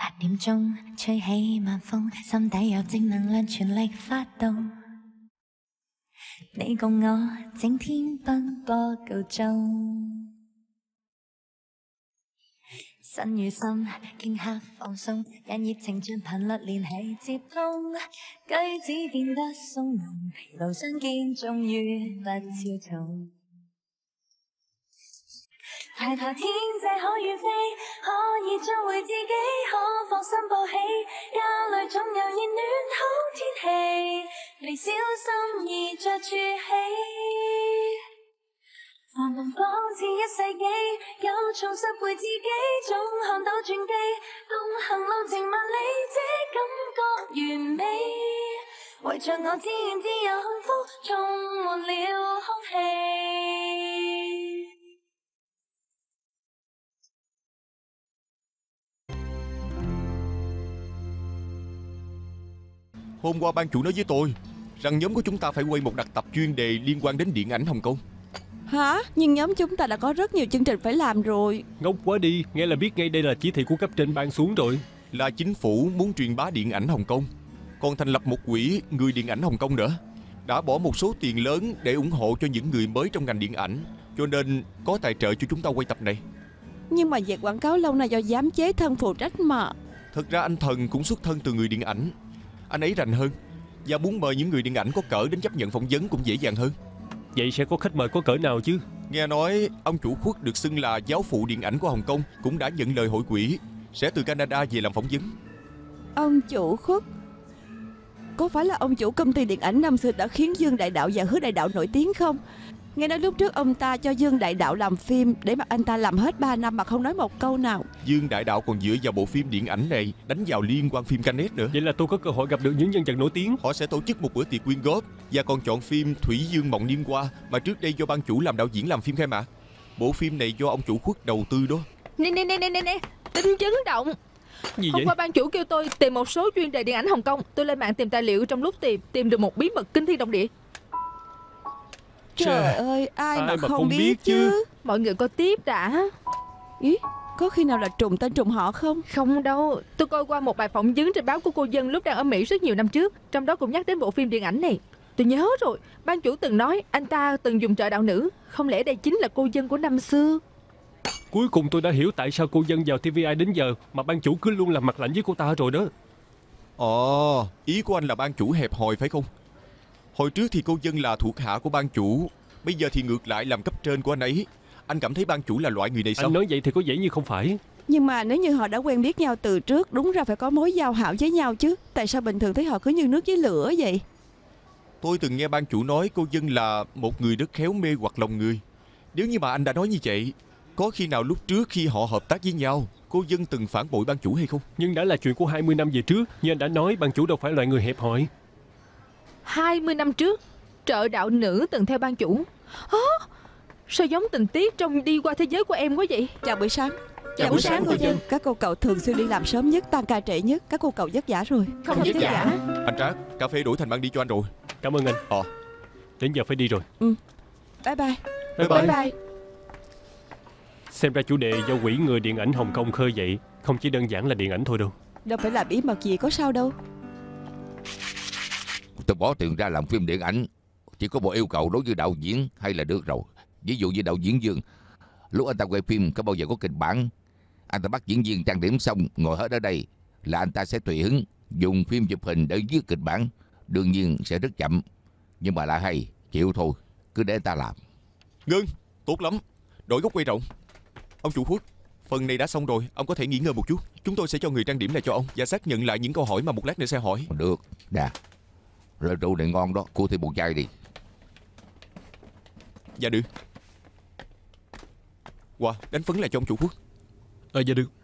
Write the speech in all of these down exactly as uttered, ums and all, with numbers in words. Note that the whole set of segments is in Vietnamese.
八點鐘吹起晚風，心底有正能量全力發動。你共我整天奔波夠鐘，身與心頃刻放鬆，讓熱情像頻率連繫接通，舉止變得鬆容，疲勞相見終於不超重。抬頭天際可遠飛，可以找回自己，可放心報喜，家裏總有熱暖好天氣，微小心意着住起。繁忙仿似一世紀，有重拾回自己，總看到轉機，共行路程萬里，這感覺完美，圍着我自然自由幸福，充滿了空氣。 Hôm qua ban chủ nói với tôi rằng nhóm của chúng ta phải quay một đặc tập chuyên đề liên quan đến điện ảnh Hồng Kông. Hả? Nhưng nhóm chúng ta đã có rất nhiều chương trình phải làm rồi. Ngốc quá đi, nghe là biết ngay đây là chỉ thị của cấp trên ban xuống rồi. Là chính phủ muốn truyền bá điện ảnh Hồng Kông, còn thành lập một quỹ người điện ảnh Hồng Kông nữa. Đã bỏ một số tiền lớn để ủng hộ cho những người mới trong ngành điện ảnh, cho nên có tài trợ cho chúng ta quay tập này. Nhưng mà việc quảng cáo lâu nay do giám chế thân phụ trách mà. Thật ra anh Thần cũng xuất thân từ người điện ảnh. Anh ấy rành hơn, và muốn mời những người điện ảnh có cỡ đến chấp nhận phỏng vấn cũng dễ dàng hơn. Vậy sẽ có khách mời có cỡ nào chứ? Nghe nói ông chủ Khuất được xưng là giáo phụ điện ảnh của Hồng Kông cũng đã nhận lời hội quỹ sẽ từ Canada về làm phỏng vấn. Ông chủ Khuất? Có phải là ông chủ công ty điện ảnh năm xưa đã khiến Dương Đại Đạo và Hứa Đại Đạo nổi tiếng không? Nghe nói lúc trước ông ta cho Dương Đại Đạo làm phim để mà anh ta làm hết ba năm mà không nói một câu nào. Dương Đại Đạo còn dựa vào bộ phim điện ảnh này đánh vào liên quan phim Canet nữa. Vậy là tôi có cơ hội gặp được những nhân vật nổi tiếng. Họ sẽ tổ chức một bữa tiệc quyên góp và còn chọn phim Thủy Dương Mộng Niên Hoa mà trước đây do ban chủ làm đạo diễn làm phim khai mạc. Bộ phim này do ông chủ Khuất đầu tư đó. Nè nè nè nè nè, tin chấn động. Gì Hôm vậy? qua ban chủ kêu tôi tìm một số chuyên đề điện ảnh Hồng Kông. Tôi lên mạng tìm tài liệu, trong lúc tìm tìm được một bí mật kinh thiên động địa. Trời ơi, ai, ai mà, mà không, không biết, biết chứ. chứ. Mọi người coi tiếp đã. Ý, có khi nào là trùng tên trùng họ không? Không đâu, tôi coi qua một bài phỏng vấn trên báo của cô Dân lúc đang ở Mỹ rất nhiều năm trước. Trong đó cũng nhắc đến bộ phim điện ảnh này. Tôi nhớ rồi, ban chủ từng nói anh ta từng dùng trợ đạo nữ. Không lẽ đây chính là cô Dân của năm xưa? Cuối cùng tôi đã hiểu tại sao cô Dân vào tê vê i đến giờ mà ban chủ cứ luôn làm mặt lạnh với cô ta rồi đó. Ồ, ý của anh là ban chủ hẹp hòi phải không? Hồi trước thì cô Dân là thuộc hạ của ban chủ, bây giờ thì ngược lại làm cấp trên của anh ấy. Anh cảm thấy ban chủ là loại người này sao? Anh nói vậy thì có vẻ như không phải. Nhưng mà nếu như họ đã quen biết nhau từ trước, đúng ra phải có mối giao hảo với nhau chứ. Tại sao bình thường thấy họ cứ như nước với lửa vậy? Tôi từng nghe ban chủ nói cô Dân là một người rất khéo mê hoặc lòng người. Nếu như mà anh đã nói như vậy, có khi nào lúc trước khi họ hợp tác với nhau, cô Dân từng phản bội ban chủ hay không? Nhưng đã là chuyện của hai mươi năm về trước. Như anh đã nói, ban chủ đâu phải loại người hẹp hòi. Hai mươi năm trước, trợ đạo nữ từng theo ban chủ. Hả? Sao giống tình tiết trong Đi Qua Thế Giới của Em quá vậy? Chào buổi sáng. Chào buổi sáng cô Dân. Các cô cậu thường xuyên đi làm sớm nhất, tan ca trễ nhất. Các cô cậu vất vả rồi. Không, không vất vả. Anh Trác, cà phê đổi thành mang đi cho anh rồi. Cảm ơn anh. Ờ. Đến giờ phải đi rồi. Ừ. Bye bye. Bye bye. Bye bye. Xem ra chủ đề do quỹ người điện ảnh Hồng Kông khơi dậy không chỉ đơn giản là điện ảnh thôi đâu. Đâu phải là bí mật gì, có sao đâu. Tôi bỏ tiền ra làm phim điện ảnh, chỉ có một yêu cầu đối với đạo diễn hay là được rồi. Ví dụ như đạo diễn Dương, lúc anh ta quay phim có bao giờ có kịch bản. Anh ta bắt diễn viên trang điểm xong ngồi hết ở đây là anh ta sẽ tùy hứng dùng phim chụp hình để viết kịch bản. Đương nhiên sẽ rất chậm, nhưng mà là hay, chịu thôi, cứ để anh ta làm. Ngưng, tốt lắm. Đổi góc quay rộng. Ông chủ Khuất, phần này đã xong rồi, ông có thể nghỉ ngơi một chút. Chúng tôi sẽ cho người trang điểm này cho ông và xác nhận lại những câu hỏi mà một lát nữa sẽ hỏi. Được, nè, loại rượu này ngon đó, cô thêm một chai đi. Dạ được. Wow, đánh phấn lại cho ông chủ Khuất. Ờ dạ được.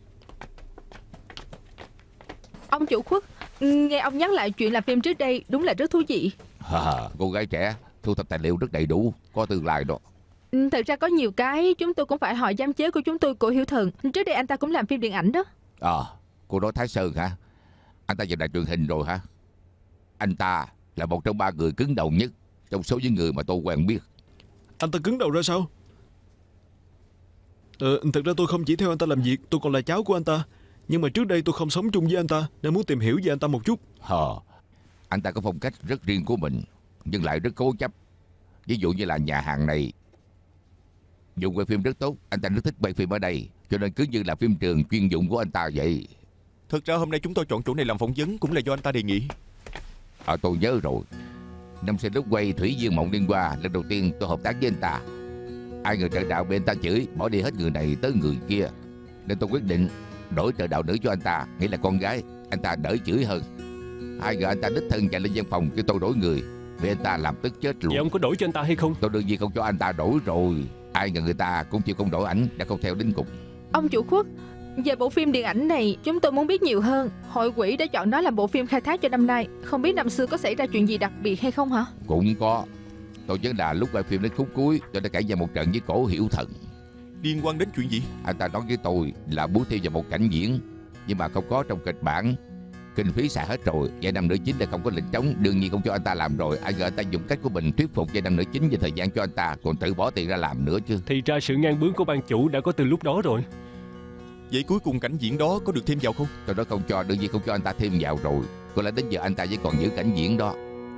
Ông chủ Khuất, nghe ông nhắc lại chuyện làm phim trước đây đúng là rất thú vị. À, cô gái trẻ thu thập tài liệu rất đầy đủ, có tương lai đó. Thật ra có nhiều cái chúng tôi cũng phải hỏi giám chế của chúng tôi, của Hiểu Thần. Trước đây anh ta cũng làm phim điện ảnh đó. À, cô nói Thái Sơn hả? Anh ta vào đài truyền hình rồi hả? Anh ta là một trong ba người cứng đầu nhất trong số những người mà tôi quen biết. Anh ta cứng đầu ra sao? Ờ, thực ra tôi không chỉ theo anh ta làm việc, tôi còn là cháu của anh ta. Nhưng mà trước đây tôi không sống chung với anh ta, nên muốn tìm hiểu về anh ta một chút. Hờ, anh ta có phong cách rất riêng của mình, nhưng lại rất cố chấp. Ví dụ như là nhà hàng này dùng quay phim rất tốt, anh ta rất thích quay phim ở đây, cho nên cứ như là phim trường chuyên dụng của anh ta vậy. Thực ra hôm nay chúng tôi chọn chỗ này làm phỏng vấn cũng là do anh ta đề nghị. À, tôi nhớ rồi. Năm xưa lúc quay Thủy Dương Mộng Liên Hoa, lần đầu tiên tôi hợp tác với anh ta. Ai ngờ trợ đạo bị anh ta chửi, bỏ đi hết người này tới người kia, nên tôi quyết định đổi trợ đạo nữ cho anh ta, nghĩa là con gái. Anh ta đỡ chửi hơn. Ai ngờ anh ta đích thân chạy lên văn phòng kêu tôi đổi người, vì anh ta làm tức chết luôn. Vậy ông có đổi cho anh ta hay không? Tôi đương nhiên không cho anh ta đổi rồi. Ai ngờ người ta cũng chịu không đổi ảnh, đã không theo đến cùng. Ông chủ Khuất, về bộ phim điện ảnh này chúng tôi muốn biết nhiều hơn. Hội quỹ đã chọn nó làm bộ phim khai thác cho năm nay, không biết năm xưa có xảy ra chuyện gì đặc biệt hay không hả? Cũng có. Tôi nhớ là lúc quay phim đến khúc cuối, tôi đã cãi nhau một trận với Cổ Hiểu Thần. Liên quan đến chuyện gì? Anh ta nói với tôi là muốn thêm vào một cảnh diễn, nhưng mà không có trong kịch bản. Kinh phí xài hết rồi, vai nam nữ chính là không có lịch trống, đương nhiên không cho anh ta làm rồi. Ai ngờ anh ta dùng cách của mình thuyết phục vai nam nữ chính về thời gian cho anh ta, còn tự bỏ tiền ra làm nữa chứ. Thì ra sự ngang bướng của ban chủ đã có từ lúc đó rồi. Vậy cuối cùng cảnh diễn đó có được thêm vào không? Tôi nói không cho, đương nhiên không cho anh ta thêm vào rồi. Có lẽ đến giờ anh ta vẫn còn giữ cảnh diễn đó.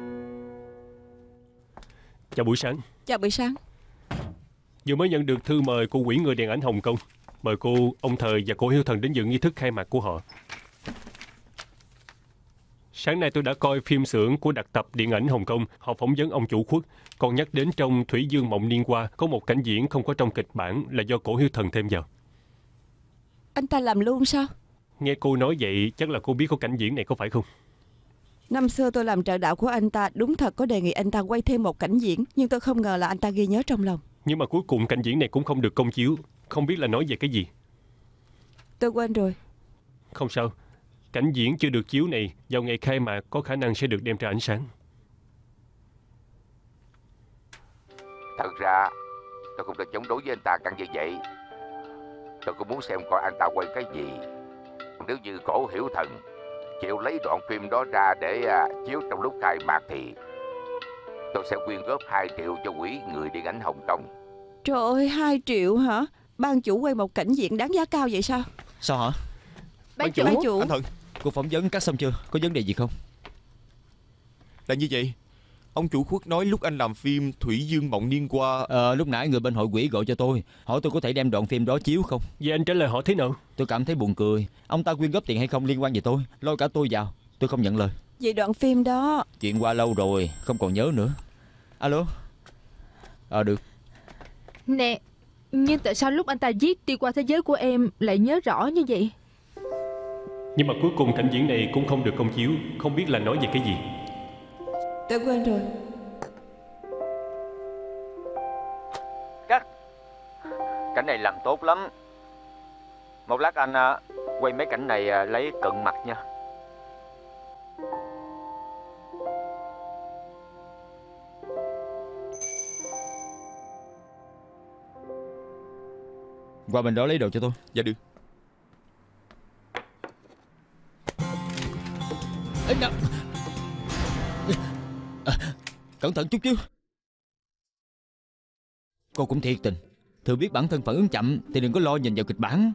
Chào buổi sáng. Chào buổi sáng. Vừa mới nhận được thư mời của Quỹ người điện ảnh Hồng Kông. Mời cô, ông Thời và cô Hiếu Thần đến dự nghi thức khai mạc của họ. Sáng nay tôi đã coi phim xưởng của đặc tập điện ảnh Hồng Kông. Họ phỏng vấn ông chủ Khuất. Còn nhắc đến trong Thủy Dương Mộng Liên Hoa có một cảnh diễn không có trong kịch bản là do Cổ Hiếu Thần thêm vào. Anh ta làm luôn sao? Nghe cô nói vậy chắc là cô biết có cảnh diễn này có phải không? Năm xưa tôi làm trợ đạo của anh ta, đúng thật có đề nghị anh ta quay thêm một cảnh diễn, nhưng tôi không ngờ là anh ta ghi nhớ trong lòng. Nhưng mà cuối cùng cảnh diễn này cũng không được công chiếu. Không biết là nói về cái gì. Tôi quên rồi. Không sao. Cảnh diễn chưa được chiếu này vào ngày khai mạc có khả năng sẽ được đem ra ánh sáng. Thật ra tôi không được chống đối với anh ta căng như vậy. Tôi cũng muốn xem coi anh ta quay cái gì. Nếu như Cổ Hiểu Thần chịu lấy đoạn phim đó ra để uh, chiếu trong lúc khai mạc thì tôi sẽ quyên góp hai triệu cho Quỹ người điện ảnh Hồng Kông. Trời ơi, hai triệu hả? Ban chủ quay một cảnh diễn đáng giá cao vậy sao? Sao hả? Ban chủ, Ban chủ. Anh Thần, Cuộc phỏng vấn cắt xong chưa? Có vấn đề gì không? là như vậy. Ông chủ Khuất nói lúc anh làm phim Thủy Dương Mộng Liên Hoa. Ờ, lúc nãy người bên hội quỹ gọi cho tôi, hỏi tôi có thể đem đoạn phim đó chiếu không. Vậy anh trả lời họ thế nào? Tôi cảm thấy buồn cười. Ông ta quyên góp tiền hay không liên quan gì tôi, lôi cả tôi vào. Tôi không nhận lời. Vì đoạn phim đó Chuyện qua lâu rồi, không còn nhớ nữa. Alo. Ờ được. Nè, nhưng tại sao lúc anh ta viết Đi Qua Thế Giới Của Em lại nhớ rõ như vậy? Nhưng mà cuối cùng cảnh diễn này cũng không được công chiếu. Không biết là nói về cái gì. tôi quên rồi. Cắt. Cảnh này làm tốt lắm. Một lát anh à, quay mấy cảnh này à, lấy cận mặt nha. Qua bên đó lấy đồ cho tôi. Dạ được. Ê, nào. À, cẩn thận chút chứ. Cô cũng thiệt tình. Thừa biết bản thân phản ứng chậm thì đừng có lo nhìn vào kịch bản.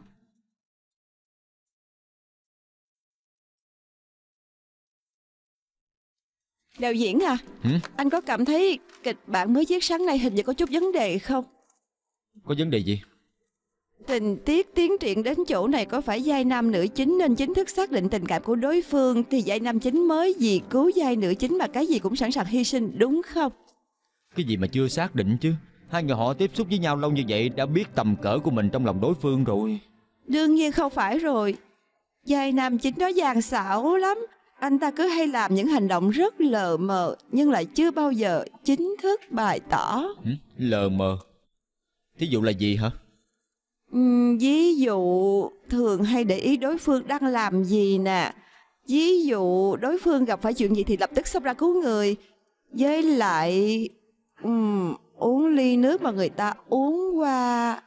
Đạo diễn à, Hử? anh có cảm thấy kịch bản mới viết sáng nay hình như có chút vấn đề không? Có vấn đề gì? Tình tiết tiến triển đến chỗ này có phải vai nam nữ chính nên chính thức xác định tình cảm của đối phương, thì vai nam chính mới vì cứu vai nữ chính mà cái gì cũng sẵn sàng hy sinh, đúng không? Cái gì mà chưa xác định chứ. Hai người họ tiếp xúc với nhau lâu như vậy đã biết tầm cỡ của mình trong lòng đối phương rồi. Đương nhiên không phải rồi. Vai nam chính đó dàn xảo lắm. Anh ta cứ hay làm những hành động rất lờ mờ nhưng lại chưa bao giờ chính thức bày tỏ. Hử? Lờ mờ. Thí dụ là gì hả? Uhm, ví dụ thường hay để ý đối phương đang làm gì nè. Ví dụ đối phương gặp phải chuyện gì thì lập tức xông ra cứu người. Với lại uhm, uống ly nước mà người ta uống qua.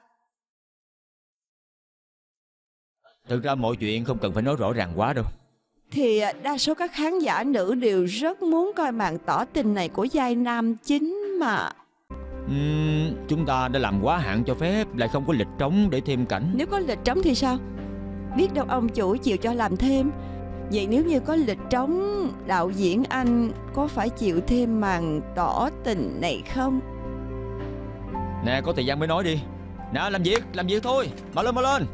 Thực ra mọi chuyện không cần phải nói rõ ràng quá đâu. Thì đa số các khán giả nữ đều rất muốn coi màn tỏ tình này của vai nam chính mà. Uhm, chúng ta đã làm quá hạn cho phép, lại không có lịch trống để thêm cảnh. Nếu có lịch trống thì sao? Biết đâu ông chủ chịu cho làm thêm. Vậy nếu như có lịch trống, đạo diễn anh có phải chịu thêm màn tỏ tình này không? Nè, có thời gian mới nói đi. Nè, làm việc, làm việc thôi. Mau lên, mau lên.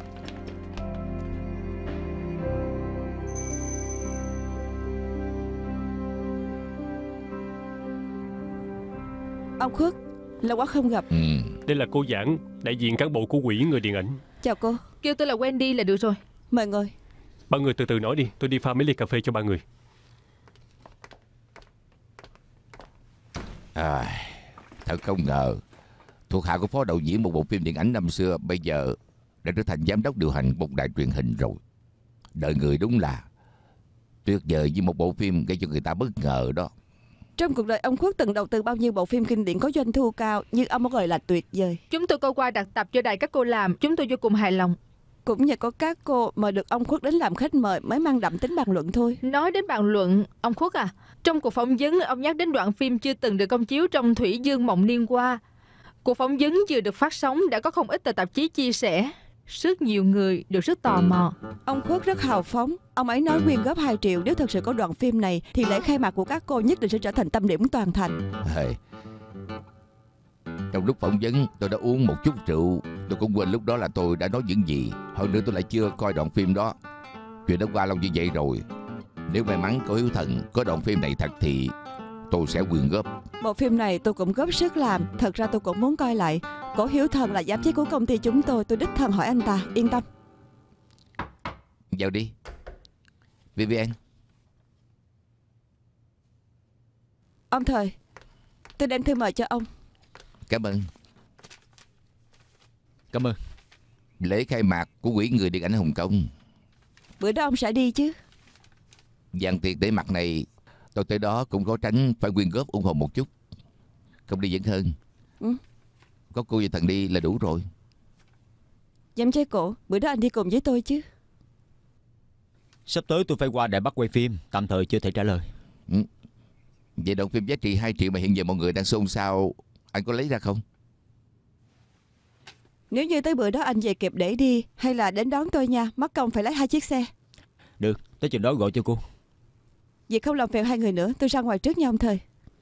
Ông Khuất, lâu quá không gặp. Ừ. Đây là cô Giảng, đại diện cán bộ của quỹ người điện ảnh. Chào cô. Kêu tôi là Wendy là được rồi. Mời ngồi. Ba người từ từ nói đi, tôi đi pha mấy ly cà phê cho ba người. À, thật không ngờ thuộc hạ của phó đạo diễn một bộ phim điện ảnh năm xưa bây giờ đã trở thành giám đốc điều hành một đài truyền hình rồi. Đời người đúng là tuyệt vời với một bộ phim gây cho người ta bất ngờ đó. Trong cuộc đời ông Khuất từng đầu tư bao nhiêu bộ phim kinh điển có doanh thu cao, nhưng ông mới gọi là tuyệt vời. Chúng tôi coi qua đặc tập cho đài các cô làm, chúng tôi vô cùng hài lòng. Cũng nhờ có các cô mời được ông Khuất đến làm khách mời mới mang đậm tính bàn luận thôi. Nói đến bàn luận, ông Khuất à, trong cuộc phỏng vấn ông nhắc đến đoạn phim chưa từng được công chiếu trong Thủy Dương Mộng Niên Qua. Cuộc phỏng vấn vừa được phát sóng đã có không ít tờ tạp chí chia sẻ. Rất nhiều người đều rất tò mò. Ông Khuất rất hào phóng. Ông ấy nói quyên góp hai triệu nếu thật sự có đoạn phim này thì lễ khai mạc của các cô nhất định sẽ trở thành tâm điểm toàn thành. Hey. Trong lúc phỏng vấn tôi đã uống một chút rượu. Tôi cũng quên lúc đó là tôi đã nói những gì. Hơn nữa tôi lại chưa coi đoạn phim đó. Chuyện đã qua lâu như vậy rồi. Nếu may mắn có Hiếu Thần có đoạn phim này thật thì tôi sẽ quyên góp. Bộ phim này tôi cũng góp sức làm. Thật ra tôi cũng muốn coi lại. Cổ Hiếu Thần là giám đốc của công ty chúng tôi. Tôi đích thân hỏi anh ta. Yên tâm. Vào đi Vivian. Ông Thời, tôi đem thư mời cho ông. Cảm ơn. Cảm ơn. Lễ khai mạc của quỹ người điện ảnh Hồng Kông. Bữa đó ông sẽ đi chứ? Dàn tiệc để mặt này tôi tới đó cũng có tránh phải quyên góp ủng hộ một chút. Không đi vẫn hơn. Ừ. Có cô và Thần đi là đủ rồi. Dám chơi cổ, bữa đó anh đi cùng với tôi chứ? Sắp tới tôi phải qua Đài Bắc quay phim, tạm thời chưa thể trả lời. Ừ. Vậy đoạn phim giá trị hai triệu mà hiện giờ mọi người đang xôn xao, anh có lấy ra không? Nếu như tới bữa đó anh về kịp để đi, hay là đến đón tôi nha, mất công phải lấy hai chiếc xe. Được, tới chừng đó gọi cho cô. Vậy không làm phiền hai người nữa, tôi ra ngoài trước nha ông Thời.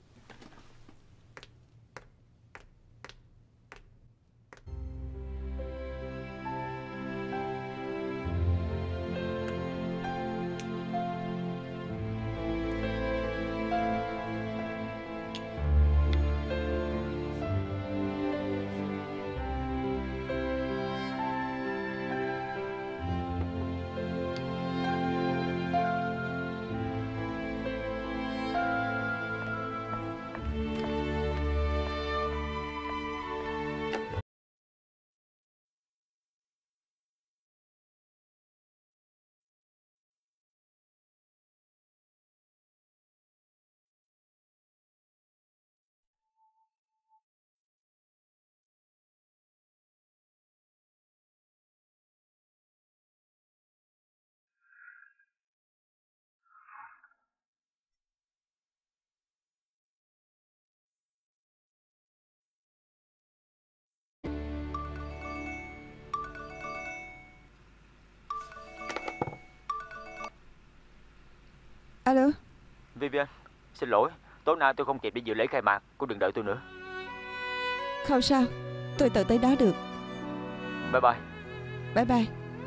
Alo. Vivian, xin lỗi, tối nay tôi không kịp để dự lễ khai mạc, cô đừng đợi tôi nữa. Không sao, tôi tự tới đó được. Bye bye. Bye bye.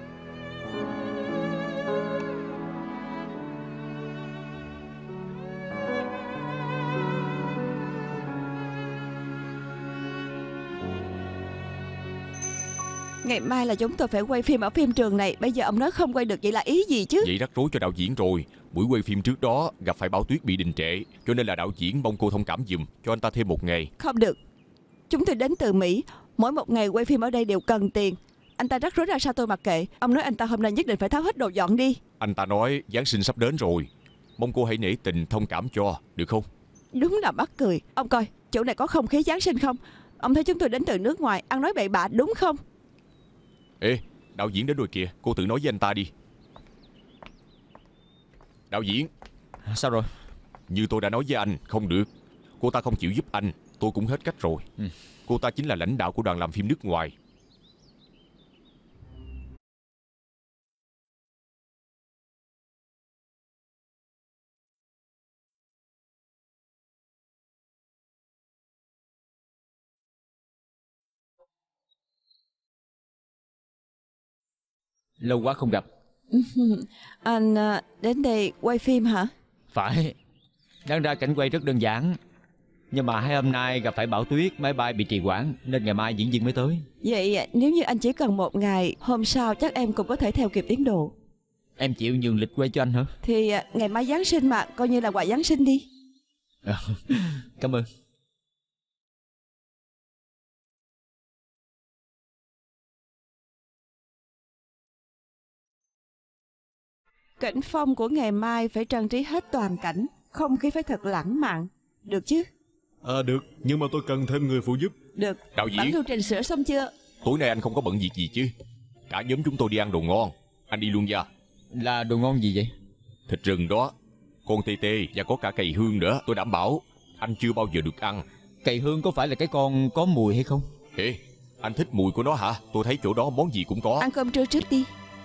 Ngày mai là chúng tôi phải quay phim ở phim trường này. Bây giờ ông nói không quay được, vậy là ý gì chứ? Vậy rắc rối cho đạo diễn rồi. Buổi quay phim trước đó gặp phải bão tuyết bị đình trệ, cho nên là đạo diễn mong cô thông cảm giùm, cho anh ta thêm một ngày. Không được. Chúng tôi đến từ Mỹ, mỗi một ngày quay phim ở đây đều cần tiền. Anh ta rắc rối ra sao tôi mặc kệ. Ông nói anh ta hôm nay nhất định phải tháo hết đồ dọn đi. Anh ta nói Giáng sinh sắp đến rồi, mong cô hãy nể tình thông cảm cho, được không? Đúng là mắc cười. Ông coi, chỗ này có không khí Giáng sinh không? Ông thấy chúng tôi đến từ nước ngoài, ăn nói bậy bạ đúng không? Ê, đạo diễn đến rồi kìa, cô tự nói với anh ta đi. Đạo diễn. Sao rồi? Như tôi đã nói với anh, không được. Cô ta không chịu giúp anh, tôi cũng hết cách rồi. ừ. Cô ta chính là lãnh đạo của đoàn làm phim nước ngoài. Lâu quá không gặp. Anh à, đến đây quay phim hả? Phải. Đáng ra cảnh quay rất đơn giản, nhưng mà hai hôm nay gặp phải bão tuyết, máy bay bị trì hoãn, nên ngày mai diễn viên mới tới. Vậy nếu như anh chỉ cần một ngày, hôm sau chắc em cũng có thể theo kịp tiến độ. Em chịu nhường lịch quay cho anh hả? Thì à, ngày mai Giáng sinh mà, coi như là quà Giáng sinh đi. Cảm ơn. Cảnh phong của ngày mai phải trang trí hết toàn cảnh, không khí phải thật lãng mạn, được chứ? À được, nhưng mà tôi cần thêm người phụ giúp. Được. Đạo diễn, bản lưu trình sửa xong chưa? tối nay anh không có bận việc gì chứ? Cả nhóm chúng tôi đi ăn đồ ngon, anh đi luôn nha. Là đồ ngon gì vậy? Thịt rừng đó, con tê tê và có cả cầy hương nữa. Tôi đảm bảo anh chưa bao giờ được ăn. Cầy hương có phải là cái con có mùi hay không? Ê, anh thích mùi của nó hả? Tôi thấy chỗ đó món gì cũng có. Ăn cơm trưa trước đi.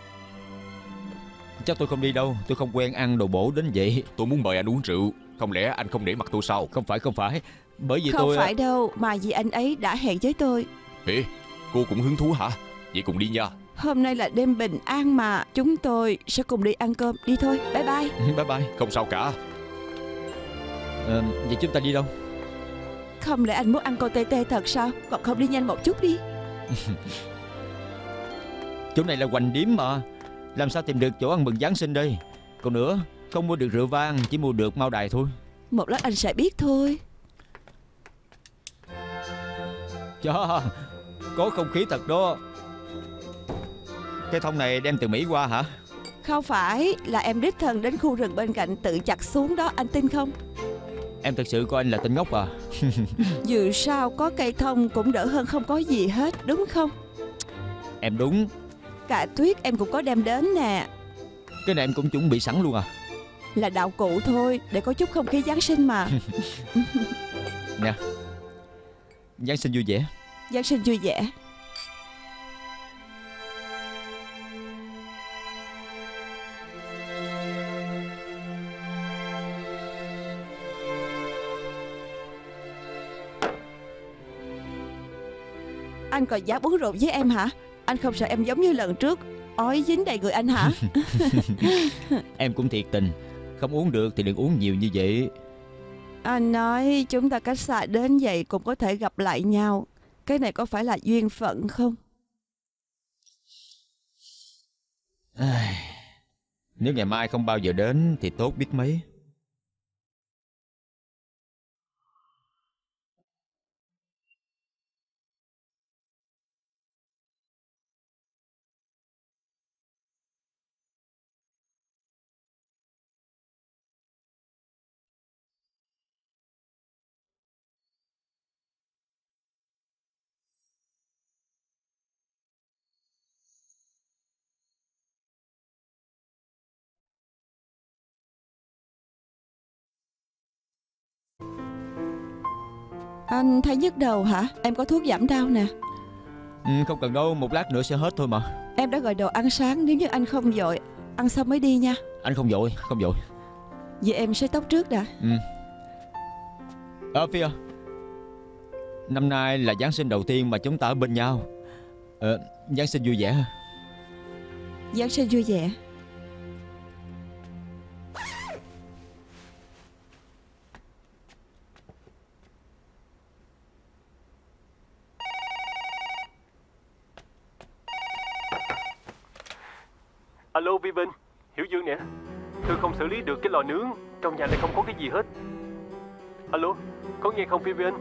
Chắc tôi không đi đâu, tôi không quen ăn đồ bổ đến vậy. Tôi muốn mời anh uống rượu, không lẽ anh không để mặt tôi sao? Không phải, không phải. Bởi vì Không tôi... phải đâu, mà vì anh ấy đã hẹn với tôi. Ê, cô cũng hứng thú hả? Vậy cùng đi nha. Hôm nay là đêm bình an mà, chúng tôi sẽ cùng đi ăn cơm. Đi thôi, bye bye. Bye bye. Không sao cả. À, vậy chúng ta đi đâu? Không lẽ anh muốn ăn con tê tê thật sao? Còn không đi nhanh một chút đi. Chỗ này là Hoành Điếm mà, làm sao tìm được chỗ ăn mừng Giáng sinh đây? Còn nữa, không mua được rượu vang, chỉ mua được Mao Đài thôi. Một lát anh sẽ biết thôi. Chà, có không khí thật đó. Cái thông này đem từ Mỹ qua hả? Không phải, là em đích thân đến khu rừng bên cạnh tự chặt xuống đó, anh tin không? Em thật sự coi anh là tên ngốc à? Dù sao có cây thông cũng đỡ hơn không có gì hết, đúng không? Em đúng. Cả tuyết em cũng có đem đến nè. Cái này em cũng chuẩn bị sẵn luôn à? Là đạo cụ thôi, để có chút không khí Giáng sinh mà. Nè, Giáng sinh vui vẻ. Giáng sinh vui vẻ. Anh còn dám uống rượu với em hả? Anh không sợ em giống như lần trước ói dính đầy người anh hả? Em cũng thiệt tình, không uống được thì đừng uống nhiều như vậy. Anh nói chúng ta cách xa đến vậy cũng có thể gặp lại nhau. Cái này có phải là duyên phận không? Nếu ngày mai không bao giờ đến thì tốt biết mấy. Anh thấy nhức đầu hả? Em có thuốc giảm đau nè. Ừ, không cần đâu, một lát nữa sẽ hết thôi mà. Em đã gọi đồ ăn sáng, nếu như anh không vội, ăn xong mới đi nha. Anh không vội, không vội. Vậy em sấy tóc trước đã. Ừ. Ờ Phi à, năm nay là Giáng sinh đầu tiên mà chúng ta ở bên nhau. Ờ, Giáng sinh vui vẻ. Giáng sinh vui vẻ. Alo Vi Vinh, Hiểu Dương nè. Tôi không xử lý được cái lò nướng, trong nhà này không có cái gì hết. Alo, có nghe không Vi Vinh?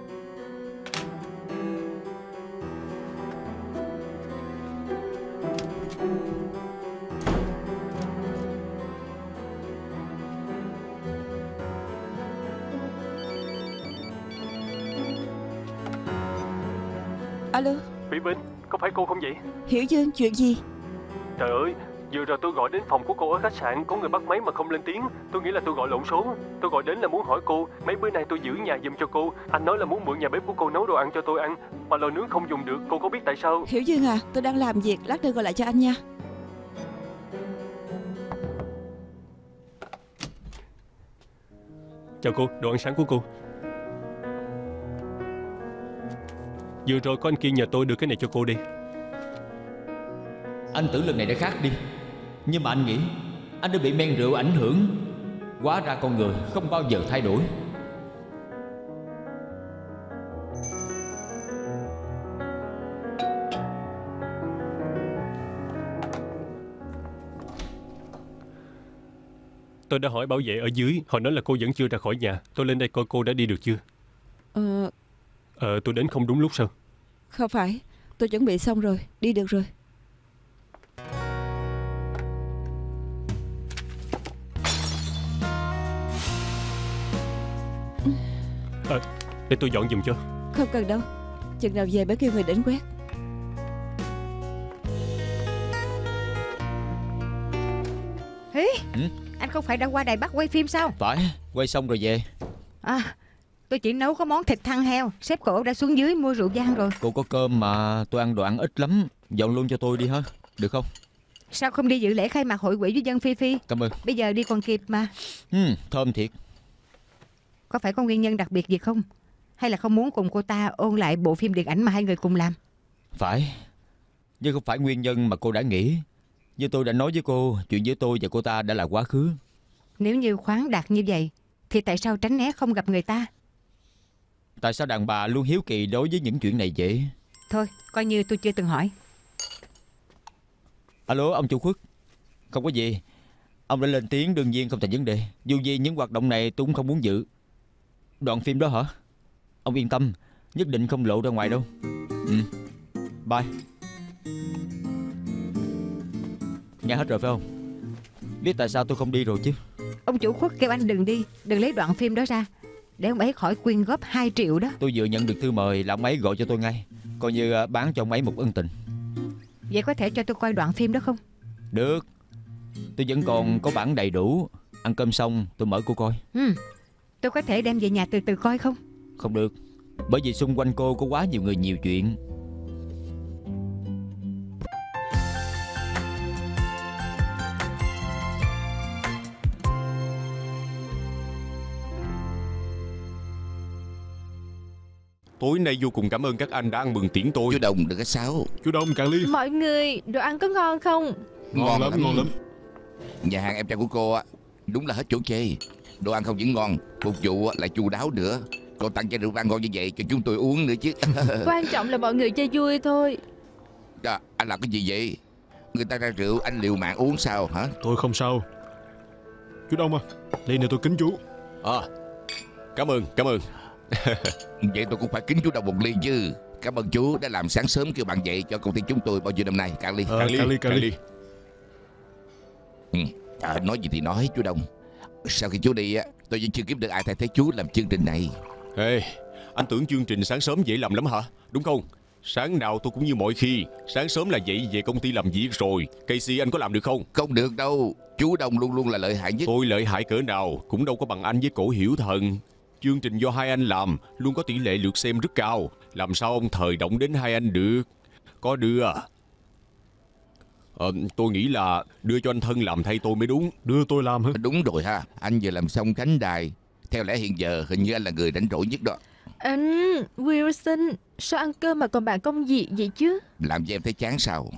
Alo. Vi Vinh, có phải cô không vậy? Hiểu Dương, chuyện gì? Trời ơi, vừa rồi tôi gọi đến phòng của cô ở khách sạn, có người bắt máy mà không lên tiếng. Tôi nghĩ là tôi gọi lộn số. Tôi gọi đến là muốn hỏi cô, mấy bữa nay tôi giữ nhà giùm cho cô. Anh nói là muốn mượn nhà bếp của cô nấu đồ ăn cho tôi ăn, mà lò nướng không dùng được, cô có biết tại sao? Hiểu Dương à, tôi đang làm việc, lát nữa gọi lại cho anh nha. Chào cô, đồ ăn sáng của cô. Vừa rồi có anh kia nhờ tôi đưa cái này cho cô đi. Anh tưởng lần này đã khác đi, nhưng mà anh nghĩ anh đã bị men rượu ảnh hưởng. Hóa ra con người không bao giờ thay đổi. Tôi đã hỏi bảo vệ ở dưới, họ nói là cô vẫn chưa ra khỏi nhà. Tôi lên đây coi cô đã đi được chưa. Ờ... Ờ, tôi đến không đúng lúc sao? Không phải, tôi chuẩn bị xong rồi, đi được rồi. À, để tôi dọn giùm cho. Không cần đâu, chừng nào về mới kêu người đến quét. Hí, ừ? Anh không phải đã qua Đài Bắc quay phim sao? Phải, quay xong rồi về. À, tôi chỉ nấu có món thịt thăn heo. Sếp cổ đã xuống dưới mua rượu vang rồi. Cô có cơm mà, tôi ăn đồ ăn ít lắm. Dọn luôn cho tôi đi ha, được không? Sao không đi dự lễ khai mạc hội quỹ với dân Phi Phi? Cảm ơn. Bây giờ đi còn kịp mà. ừ, Thơm thiệt. Có phải có nguyên nhân đặc biệt gì không? Hay là không muốn cùng cô ta ôn lại bộ phim điện ảnh mà hai người cùng làm? Phải, nhưng không phải nguyên nhân mà cô đã nghĩ. Như tôi đã nói với cô, chuyện giữa tôi và cô ta đã là quá khứ. Nếu như khoáng đạt như vậy thì tại sao tránh né không gặp người ta? Tại sao đàn bà luôn hiếu kỳ đối với những chuyện này vậy? Thôi, coi như tôi chưa từng hỏi. Alo, ông Chu Khuất. Không có gì. Ông đã lên tiếng đương nhiên không thành vấn đề. Dù gì những hoạt động này tôi cũng không muốn dự. Đoạn phim đó hả? Ông yên tâm, nhất định không lộ ra ngoài đâu. Ừ, bye. Nghe hết rồi phải không? Biết tại sao tôi không đi rồi chứ? Ông chủ Khuất kêu anh đừng đi, đừng lấy đoạn phim đó ra, để ông ấy khỏi quyên góp hai triệu đó. Tôi vừa nhận được thư mời là ông ấy gọi cho tôi ngay, coi như bán cho ông ấy một ân tình. Vậy có thể cho tôi coi đoạn phim đó không? Được, tôi vẫn còn có bản đầy đủ. Ăn cơm xong tôi mở cô coi. Ừ, tôi có thể đem về nhà từ từ coi không? Không được, bởi vì xung quanh cô có quá nhiều người nhiều chuyện. Tối nay vô cùng cảm ơn các anh đã ăn mừng tiễn tôi. Chú Đồng đừng có sáo. Chú Đông cạn ly. Mọi người, đồ ăn có ngon không? Ngon, ngon lắm, lắm, ngon lắm. Nhà hàng em trai của cô á, đúng là hết chỗ chê. Đồ ăn không những ngon, phục vụ lại chu đáo nữa. Còn tặng chai rượu vang ngon như vậy cho chúng tôi uống nữa chứ. Quan trọng là mọi người chơi vui thôi. À, anh làm cái gì vậy? Người ta ra rượu anh liều mạng uống sao hả? Tôi không sao. Chú Đông à, ly này tôi kính chú. À, cảm ơn, cảm ơn. Vậy tôi cũng phải kính chú Đồng một ly chứ. Cảm ơn chú đã làm sáng sớm kêu bạn dậy cho công ty chúng tôi bao nhiêu năm nay. Cạn ly. Ờ, Cạn ly, cạn ly, cạn cạn ly. ly. Ừ. À, nói gì thì nói chú Đồng. Sau khi chú đi á, tôi vẫn chưa kiếm được ai thay thế chú làm chương trình này. Ê, anh tưởng chương trình sáng sớm dễ làm lắm hả? Đúng không? Sáng nào tôi cũng như mọi khi. Sáng sớm là dậy về công ty làm việc rồi. Casey anh có làm được không? Không được đâu. Chú Đồng luôn luôn là lợi hại nhất. Tôi lợi hại cỡ nào cũng đâu có bằng anh với Cổ Hiểu Thần. Chương trình do hai anh làm luôn có tỷ lệ lượt xem rất cao. Làm sao ông Thời động đến hai anh được? Có đưa. Ờ, tôi nghĩ là đưa cho anh Thân làm thay tôi mới đúng. Đưa tôi làm hả? Đúng rồi ha. Anh vừa làm xong khánh đài. Theo lẽ hiện giờ hình như anh là người rảnh rỗi nhất đó. Anh Wilson, sao ăn cơm mà còn bàn công việc vậy chứ? Làm cho em thấy chán sao?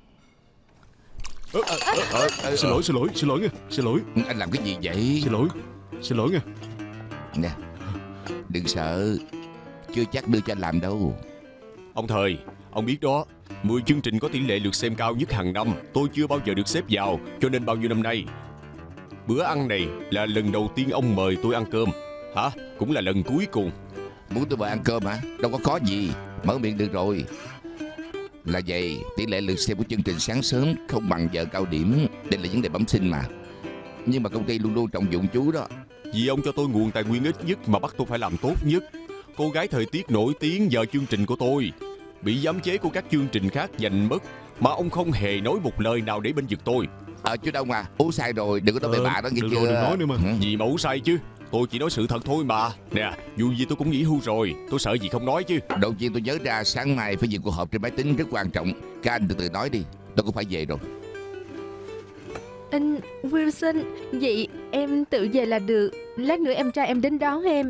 Ờ, ờ, ờ, ờ, ờ, xin lỗi, xin lỗi, xin lỗi nha. Xin lỗi. Anh làm cái gì vậy? Xin lỗi. Xin lỗi nha. Nè, đừng sợ. Chưa chắc đưa cho anh làm đâu. Ông Thời, ông biết đó, mười chương trình có tỷ lệ lượt xem cao nhất hàng năm. Tôi chưa bao giờ được xếp vào, cho nên bao nhiêu năm nay bữa ăn này là lần đầu tiên ông mời tôi ăn cơm. Hả? Cũng là lần cuối cùng. Muốn tôi mời ăn cơm hả? Đâu có có gì. Mở miệng được rồi. Là vậy, tỷ lệ lượt xem của chương trình sáng sớm không bằng giờ cao điểm. Đây là vấn đề bẩm sinh mà. Nhưng mà công ty luôn luôn trọng dụng chú đó. Vì ông cho tôi nguồn tài nguyên ít nhất mà bắt tôi phải làm tốt nhất. Cô gái thời tiết nổi tiếng giờ chương trình của tôi bị giám chế của các chương trình khác giành mất, mà ông không hề nói một lời nào để bên vực tôi. Ờ chú Đông à, uống sai rồi, đừng có nói bậy bạ đó nghe được chưa? rồi, đừng nói nữa mà. Ừ. Gì mà uống say chứ? Tôi chỉ nói sự thật thôi mà. Nè, dù gì tôi cũng nghỉ hưu rồi, tôi sợ gì không nói chứ. Đầu tiên tôi nhớ ra sáng mai phải dự cuộc họp trên máy tính rất quan trọng. Các anh từ từ nói đi, tôi cũng phải về rồi. Anh Wilson, vậy em tự về là được. Lát nữa em trai em đến đón em.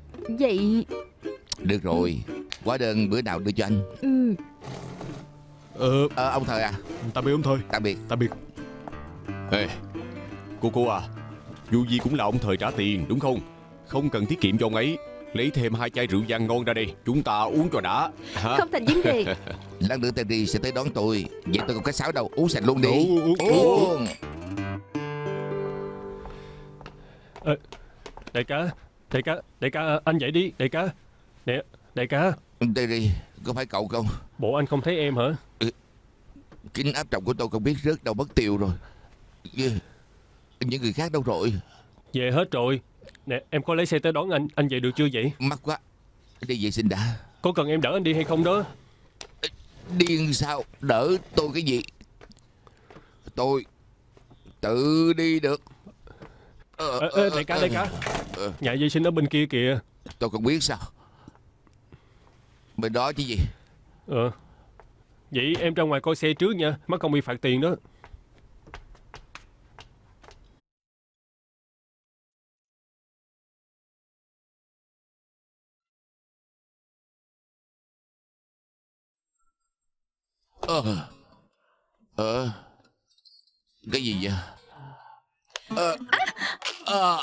Vậy... Được rồi, hóa đơn bữa nào đưa cho anh. Ừ. Ờ, ờ Ông Thời à? Tạm biệt ông Thời. Tạm biệt. Tạm biệt. Ê, cô cô à, dù gì cũng là ông Thời trả tiền đúng không? Không cần tiết kiệm cho ông ấy. Lấy thêm hai chai rượu vang ngon ra đây, chúng ta uống cho đã. Hả? Không thành vấn đề. Lát nữa Terry sẽ tới đón tôi. Vậy tôi không có sáo đâu. Uống sạch luôn đi. Uống, uống, Uống. À, đại ca, đại ca, đại ca, anh dậy đi, đại ca. Nè, đại ca. Terry, có phải cậu không? Bộ anh không thấy em hả? Ừ. Kính áp tròng của tôi không biết rớt đâu mất tiêu rồi. Những người khác đâu rồi? Về hết rồi. Nè, em có lấy xe tới đón anh, anh về được chưa vậy? Mắc quá. Đi vệ sinh đã. Có cần em đỡ anh đi hay không đó? Điên sao? Đỡ tôi cái gì? Tôi tự đi được. Ờ, ê, đại ca, đại ca. Nhà vệ sinh ở bên kia kìa. Tôi không biết sao. Bên đó chứ gì? Ờ. Vậy em ra ngoài coi xe trước nha, mắc công bị phạt tiền đó. Ờ Ờ Cái gì vậy? Ờ Ờ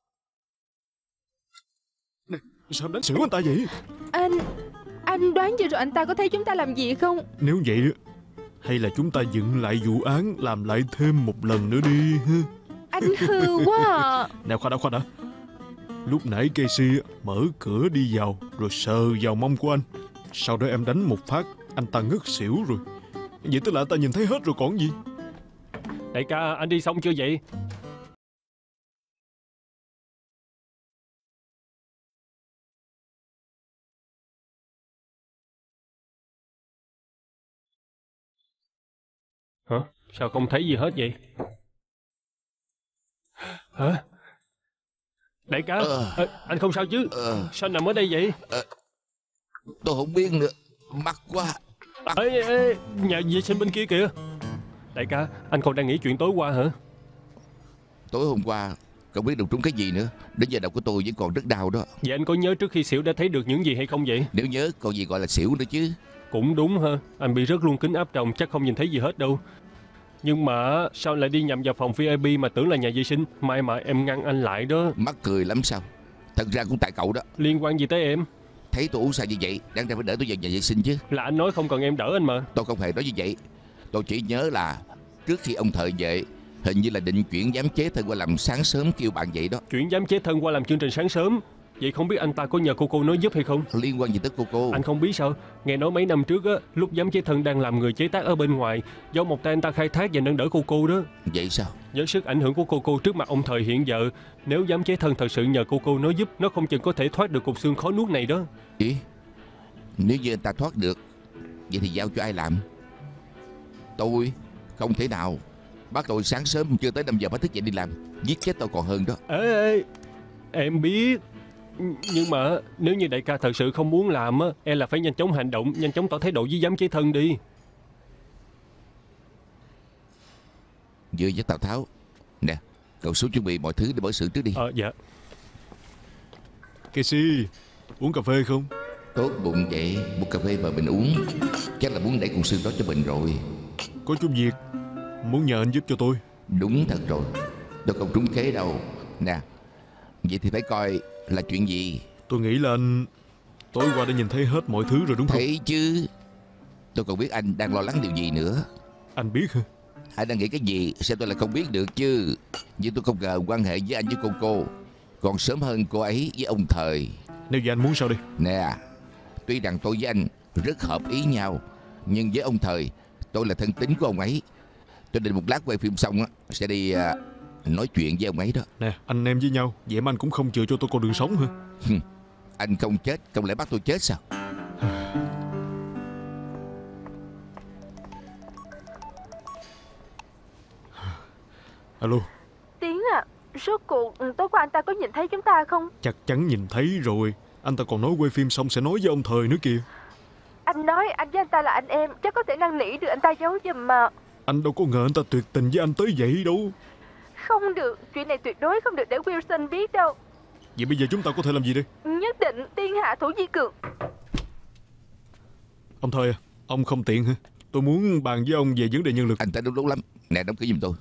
Này, sao em đánh xỉu anh ta vậy? Anh Anh đoán vừa rồi anh ta có thấy chúng ta làm gì không? Nếu vậy hay là chúng ta dựng lại vụ án, làm lại thêm một lần nữa đi ha? Anh hư quá à. Nào khoan đã khoan đã. Lúc nãy Casey mở cửa đi vào rồi sờ vào mông của anh. Sau đó em đánh một phát, anh ta ngất xỉu rồi. Vậy tức là anh ta nhìn thấy hết rồi còn gì. Đại ca, anh đi xong chưa vậy? Hả? Sao không thấy gì hết vậy? Hả? Đại ca, ờ. à, anh không sao chứ? ờ. Sao nằm ở đây vậy? ờ. Tôi không biết nữa. Mắc quá. Mắc. Ê, ê, nhà vệ sinh bên kia kìa. Đại ca, anh còn đang nghĩ chuyện tối qua hả? Tối hôm qua không biết đụng trúng cái gì nữa. Đến giờ đầu của tôi vẫn còn rất đau đó. Vậy anh có nhớ trước khi xỉu đã thấy được những gì hay không vậy? Nếu nhớ còn gì gọi là xỉu nữa chứ. Cũng đúng ha. Anh bị rớt luôn kính áp tròng, chắc không nhìn thấy gì hết đâu. Nhưng mà sao lại đi nhầm vào phòng vê i pê mà tưởng là nhà vệ sinh? May mà em ngăn anh lại đó. Mắc cười lắm sao? Thật ra cũng tại cậu đó. Liên quan gì tới em? Thấy tôi uống say như vậy, đáng ra phải đỡ tôi vào nhà vệ sinh chứ. Là anh nói không cần em đỡ anh mà. Tôi không hề nói như vậy. Tôi chỉ nhớ là trước khi ông Thời về, hình như là định chuyển giám chế thân qua làm sáng sớm kêu bạn vậy đó. Chuyển giám chế thân qua làm chương trình sáng sớm. Vậy không biết anh ta có nhờ cô cô nói giúp hay không? Liên quan gì tới cô cô? Anh không biết sao? Nghe nói mấy năm trước á, lúc giám chế thân đang làm người chế tác ở bên ngoài, do một tay anh ta khai thác và nâng đỡ cô cô đó. Vậy sao? Với sức ảnh hưởng của cô cô trước mặt ông Thời hiện giờ, nếu giám chế thân thật sự nhờ cô cô nói giúp, nó không chừng có thể thoát được cục xương khó nuốt này đó. Ý? Nếu như anh ta thoát được, vậy thì giao cho ai làm? Tôi? Không thể nào. Bắt tôi sáng sớm chưa tới năm giờ phải thức dậy đi làm. Giết chết tôi còn hơn đó. Ê, ê, em biết. Nhưng mà nếu như đại ca thật sự không muốn làm á, e là phải nhanh chóng hành động, nhanh chóng tỏ thái độ với giám chế thân đi. Vừa với Tào Tháo. Nè, cậu xuống chuẩn bị mọi thứ để mở xưởng trước đi. Ờ, dạ. Casey, uống cà phê không? Tốt bụng vậy, một cà phê mà mình uống chắc là muốn đẩy cục xương đó cho mình rồi. Có chút việc muốn nhờ anh giúp cho tôi. Đúng thật rồi. Tôi không trúng kế đâu. Nè, vậy thì phải coi là chuyện gì. Tôi nghĩ là anh tối qua đã nhìn thấy hết mọi thứ rồi đúng không? Thấy chứ. Tôi còn biết anh đang lo lắng điều gì nữa. Anh biết hả? Anh đang nghĩ cái gì sao tôi lại không biết được chứ. Nhưng tôi không ngờ quan hệ với anh với cô cô còn sớm hơn cô ấy với ông Thời. Nếu vậy anh muốn sao đi? Nè, tuy rằng tôi với anh rất hợp ý nhau, nhưng với ông Thời tôi là thân tín của ông ấy. Tôi định một lát quay phim xong á sẽ đi à, nói chuyện với ông ấy đó. Nè, anh em với nhau, vậy mà anh cũng không chừa cho tôi con đường sống hả? Anh không chết, không lẽ bắt tôi chết sao? Alo. Tiến à, rốt cuộc tối qua anh ta có nhìn thấy chúng ta không? Chắc chắn nhìn thấy rồi. Anh ta còn nói quay phim xong sẽ nói với ông Thời nữa kìa. Anh nói anh với anh ta là anh em, chắc có thể năn nỉ được anh ta giấu giùm mà. Anh đâu có ngờ anh ta tuyệt tình với anh tới vậy đâu. Không được, chuyện này tuyệt đối không được để Wilson biết đâu. Vậy bây giờ chúng ta có thể làm gì đây? Nhất định tiên hạ thủ vi cường. Ông Thời à, ông không tiện hả? Tôi muốn bàn với ông về vấn đề nhân lực. Anh ta đúng đúng lắm. Nè, đóng cửa giùm tôi.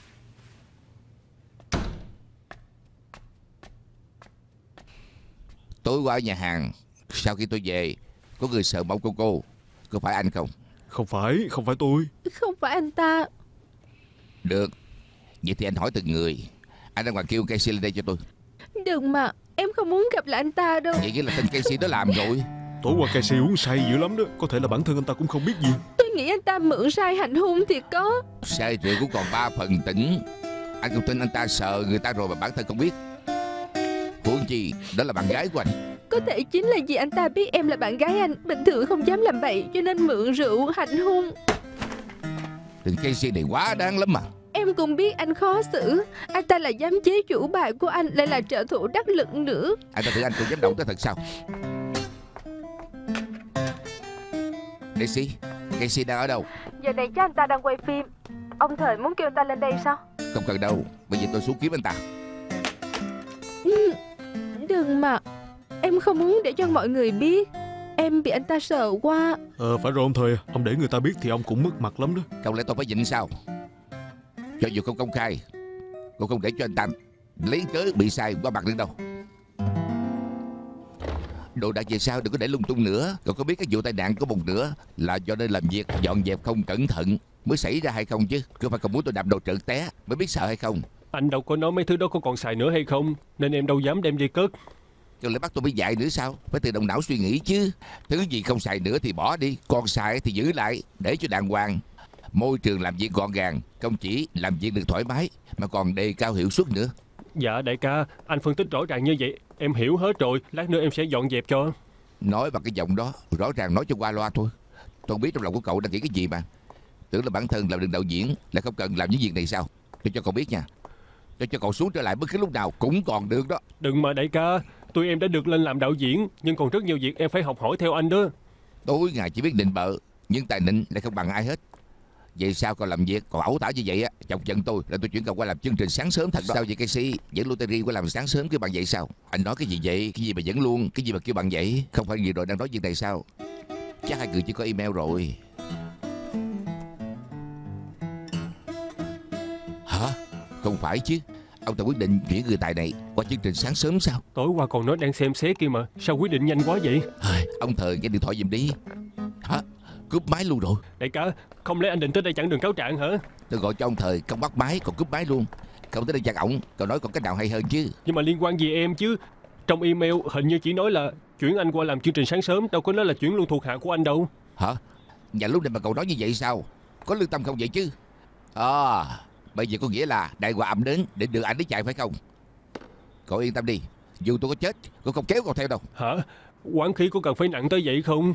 Tối qua ở nhà hàng, sau khi tôi về, có người sợ mong cô cô. Có phải anh không? Không phải, không phải tôi. Không phải anh ta. Được. Vậy thì anh hỏi từng người. Anh đang còn kêu Casey lên đây cho tôi. Đừng mà, em không muốn gặp lại anh ta đâu. Vậy nghĩa là tên Casey đó làm rồi. Tối qua Casey uống say dữ lắm đó. Có thể là bản thân anh ta cũng không biết gì. Tôi nghĩ anh ta mượn say hành hung thì có. Say rượu cũng còn ba phần tỉnh. Anh không tin anh ta sợ người ta rồi mà bản thân không biết. Huống chi đó là bạn gái của anh. Có thể chính là vì anh ta biết em là bạn gái anh, bình thường không dám làm bậy, cho nên mượn rượu hành hung. Tên Casey này quá đáng lắm mà. Em cũng biết anh khó xử. Anh ta là giám chế chủ bài của anh, lại là trợ thủ đắc lực nữa. Anh ta tưởng anh cũng dám động tới thật sao? Daisy, Casey đang ở đâu? Giờ này chắc anh ta đang quay phim. Ông Thời muốn kêu anh ta lên đây sao? Không cần đâu, bây giờ tôi xuống kiếm anh ta. Ừ, đừng mà. Em không muốn để cho mọi người biết. Em bị anh ta sợ quá. Ờ phải rồi ông Thời. Ông để người ta biết thì ông cũng mất mặt lắm đó. Không lẽ tôi phải nhịn sao? Cho dù không công khai, cô không để cho anh ta lấy cớ bị sai qua mặt lên đâu. Đồ đạc về sau đừng có để lung tung nữa. Cậu có biết cái vụ tai nạn của một nửa là do nơi làm việc dọn dẹp không cẩn thận mới xảy ra hay không chứ? Cứ phải còn muốn tôi đạp đồ trượt té mới biết sợ hay không? Anh đâu có nói mấy thứ đó có còn xài nữa hay không, nên em đâu dám đem đi cất. Chứ lại bắt tôi phải dạy nữa sao? Phải từ động não suy nghĩ chứ. Thứ gì không xài nữa thì bỏ đi, còn xài thì giữ lại để cho đàng hoàng. Môi trường làm việc gọn gàng, không chỉ làm việc được thoải mái mà còn đề cao hiệu suất nữa. Dạ đại ca, anh phân tích rõ ràng như vậy em hiểu hết rồi. Lát nữa em sẽ dọn dẹp cho. Nói bằng cái giọng đó rõ ràng nói cho qua loa thôi. Tôi không biết trong lòng của cậu đang nghĩ cái gì mà. Tưởng là bản thân làm được đạo diễn là không cần làm những việc này sao? Tôi cho cậu biết nha, tôi cho cậu xuống trở lại bất cứ lúc nào cũng còn được đó. Đừng mà đại ca, tụi em đã được lên làm đạo diễn, nhưng còn rất nhiều việc em phải học hỏi theo anh đó. Tối ngày chỉ biết nịnh bợ, nhưng tài nịnh lại không bằng ai hết. Vậy sao còn làm việc còn ẩu tả như vậy á? Chọc giận tôi là tôi chuyển cậu qua làm chương trình sáng sớm thật đó. Sao vậy Casey? Dẫn lottery qua làm sáng sớm kêu bằng vậy sao? Anh nói cái gì vậy? Cái gì mà dẫn luôn? Cái gì mà kêu bằng vậy? Không phải gì rồi đang nói việc này sao? Chắc hai người chỉ có email rồi. Hả? Không phải chứ. Ông ta quyết định chuyển người tài này qua chương trình sáng sớm sao? Tối qua còn nói đang xem xét kia mà. Sao quyết định nhanh quá vậy? Ông Thời nghe điện thoại giùm đi. Hả? Cúp máy luôn rồi. Đại ca, không lẽ anh định tới đây chặn đường cáo trạng hả? Tôi gọi cho ông Thời không bắt máy còn cúp máy luôn. Không tới đây chặn ổng, cậu nói còn cách nào hay hơn chứ. Nhưng mà liên quan gì em chứ? Trong email hình như chỉ nói là chuyển anh qua làm chương trình sáng sớm, đâu có nói là chuyển luôn thuộc hạ của anh đâu. Hả? Nhà lúc này mà cậu nói như vậy sao? Có lương tâm không vậy chứ? À, bây giờ có nghĩa là đại họa ập đến để đưa anh đi chạy phải không? Cậu yên tâm đi, dù tôi có chết tôi không kéo cậu theo đâu. Hả? Quán khí có cần phải nặng tới vậy không?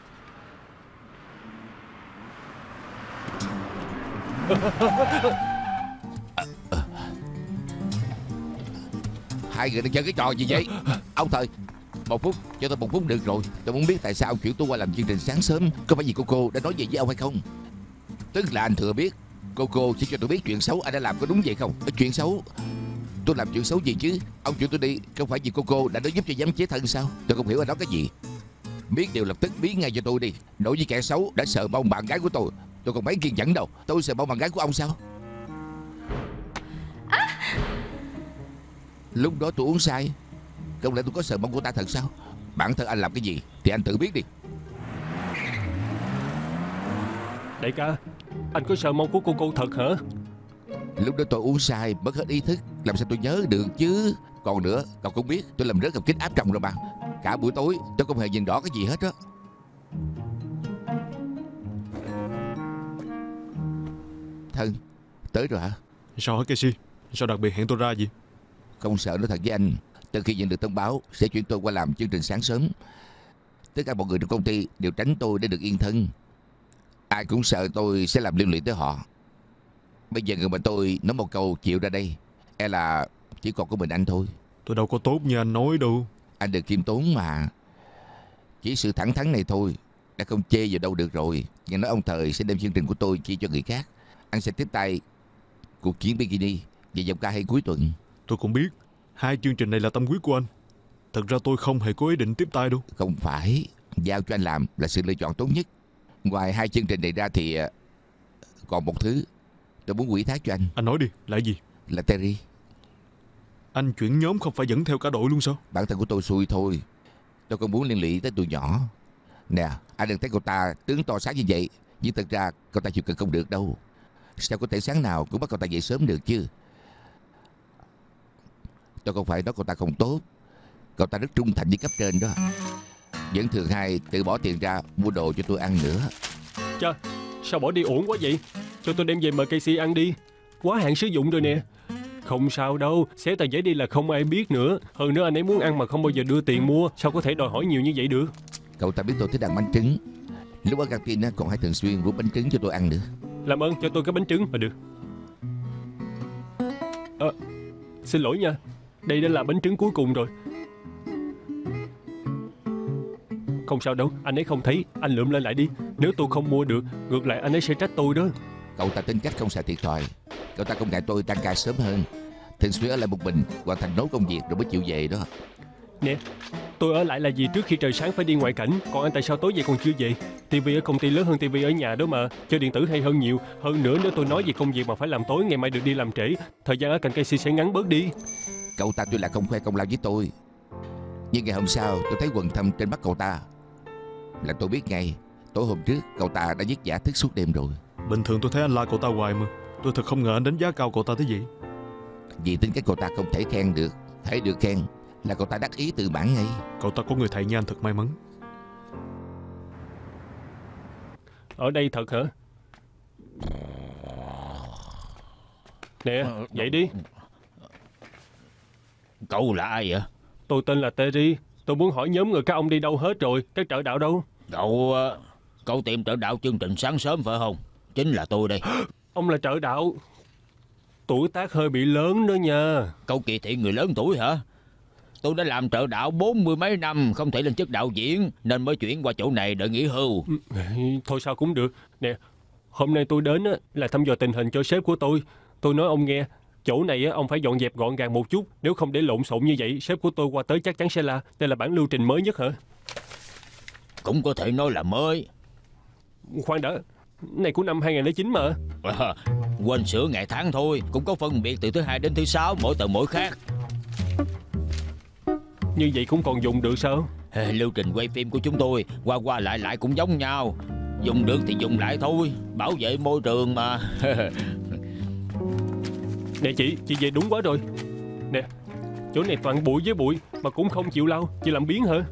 Hai người đang chơi cái trò gì vậy? Ông Thời, một phút, cho tôi một phút được rồi. Tôi muốn biết tại sao ông chuyển tôi qua làm chương trình sáng sớm. Có phải vì cô cô đã nói gì với ông hay không? Tức là anh thừa biết cô cô chỉ cho tôi biết chuyện xấu anh đã làm có đúng vậy không? Chuyện xấu? Tôi làm chuyện xấu gì chứ? Ông chuyển tôi đi không phải vì cô cô đã nói giúp cho giám chế thân sao? Tôi không hiểu anh nói cái gì. Biết điều lập tức biến ngay cho tôi đi. Đối với kẻ xấu đã sợ bông bạn gái của tôi, tôi còn mấy kiên nhẫn đâu. Tôi sợ bông bạn gái của ông sao? À! Lúc đó tôi uống say. Không lẽ tôi có sợ bông của ta thật sao? Bản thân anh làm cái gì thì anh tự biết đi. Đại ca, anh có sợ mông của cô cô thật hả? Lúc đó tôi uống say mất hết ý thức, làm sao tôi nhớ được chứ. Còn nữa, cậu cũng biết tôi làm rớt cặp kính áp tròng rồi mà. Cả buổi tối tôi không hề nhìn rõ cái gì hết á. Thân, tới rồi hả? Sao hả Casey? Sao đặc biệt hẹn tôi ra gì? Không sợ nói thật với anh, từ khi nhận được thông báo sẽ chuyển tôi qua làm chương trình sáng sớm, tất cả mọi người trong công ty đều tránh tôi để được yên thân. Ai cũng sợ tôi sẽ làm liên lụy tới họ. Bây giờ người mà tôi nói một câu chịu ra đây, e là chỉ còn có mình anh thôi. Tôi đâu có tốt như anh nói đâu. Anh được khiêm tốn mà. Chỉ sự thẳng thắn này thôi đã không chê vào đâu được rồi. Nghe nói ông Thời sẽ đem chương trình của tôi chia cho người khác. Anh sẽ tiếp tay cuộc chiến bikini và giọng ca hay cuối tuần. Tôi cũng biết hai chương trình này là tâm huyết của anh. Thật ra tôi không hề có ý định tiếp tay đâu. Không phải, giao cho anh làm là sự lựa chọn tốt nhất. Ngoài hai chương trình này ra thì còn một thứ tôi muốn ủy thác cho anh. Anh nói đi, là gì? Là Terry. Anh chuyển nhóm không phải dẫn theo cả đội luôn sao? Bản thân của tôi xui thôi. Tôi không muốn liên lụy tới tụi nhỏ. Nè, anh đừng thấy cô ta tướng to sáng như vậy, nhưng thật ra cô ta chịu cực không được đâu. Sao có thể sáng nào cũng bắt cô ta dậy sớm được chứ? Tôi không phải nói cô ta không tốt. Cô ta rất trung thành với cấp trên đó. Vẫn thường hay tự bỏ tiền ra mua đồ cho tôi ăn nữa. Chà, sao bỏ đi uổng quá vậy? Cho tôi đem về mời Casey ăn đi. Quá hạn sử dụng rồi nè. Không sao đâu, xé tờ giấy đi là không ai biết nữa. Hơn nữa anh ấy muốn ăn mà không bao giờ đưa tiền mua, sao có thể đòi hỏi nhiều như vậy được? Cậu ta biết tôi thích ăn bánh trứng. Lúc ở căng tin còn hay thường xuyên mua bánh trứng cho tôi ăn nữa. Làm ơn cho tôi cái bánh trứng mà được. À, xin lỗi nha, đây đã là bánh trứng cuối cùng rồi. Không sao đâu, anh ấy không thấy, anh lượm lên lại đi. Nếu tôi không mua được, ngược lại anh ấy sẽ trách tôi đó. Cậu ta tính cách không xài thiệt thòi. Cậu ta không ngại tôi tăng ca sớm hơn, thường xuyên ở lại một mình, hoàn thành nốt công việc rồi mới chịu về đó. Nè, tôi ở lại là vì trước khi trời sáng phải đi ngoại cảnh. Còn anh tại sao tối về còn chưa về? Tivi ở công ty lớn hơn tivi ở nhà đó mà. Chơi điện tử hay hơn nhiều. Hơn nữa nếu tôi nói về công việc mà phải làm tối, ngày mai được đi làm trễ, thời gian ở cạnh Casey sẽ ngắn bớt đi. Cậu ta tuy là không khoe công lao với tôi, nhưng ngày hôm sau tôi thấy quần thâm trên mắt cậu ta là tôi biết ngay tối hôm trước cậu ta đã vất vả thức suốt đêm rồi. Bình thường tôi thấy anh la cậu ta hoài mà. Tôi thật không ngờ anh đánh giá cao cậu ta thế vậy. Vì tính cách cậu ta không thể khen được. Thấy được khen là cậu ta đắc ý tự mãn ngay. Cậu ta có người thầy như anh thật may mắn. Ở đây thật hả? Nè, dậy đi. Cậu là ai vậy? Tôi tên là Terry. Tôi muốn hỏi nhóm người các ông đi đâu hết rồi? Các trợ đạo đâu? Cậu Cậu tìm trợ đạo chương trình sáng sớm phải không? Chính là tôi đây. Ông là trợ đạo. Tuổi tác hơi bị lớn đó nha. Cậu kỳ thị người lớn tuổi hả? Tôi đã làm trợ đạo bốn mươi mấy năm, không thể lên chức đạo diễn, nên mới chuyển qua chỗ này đợi nghỉ hưu. Thôi sao cũng được. Nè, hôm nay tôi đến là thăm dò tình hình cho sếp của tôi. Tôi nói ông nghe, chỗ này ông phải dọn dẹp gọn gàng một chút. Nếu không để lộn xộn như vậy, sếp của tôi qua tới chắc chắn sẽ la. Đây là bản lưu trình mới nhất hả? Cũng có thể nói là mới. Khoan đã, này của năm hai không không chín mà. À, quên sửa ngày tháng thôi. Cũng có phân biệt từ thứ hai đến thứ sáu, mỗi tờ mỗi khác. Như vậy cũng còn dùng được sao? À, lưu trình quay phim của chúng tôi qua qua lại lại cũng giống nhau. Dùng được thì dùng lại thôi, bảo vệ môi trường mà. Nè chị, chị về đúng quá rồi. Nè, chỗ này toàn bụi với bụi mà cũng không chịu lau. Chị làm biếng hả?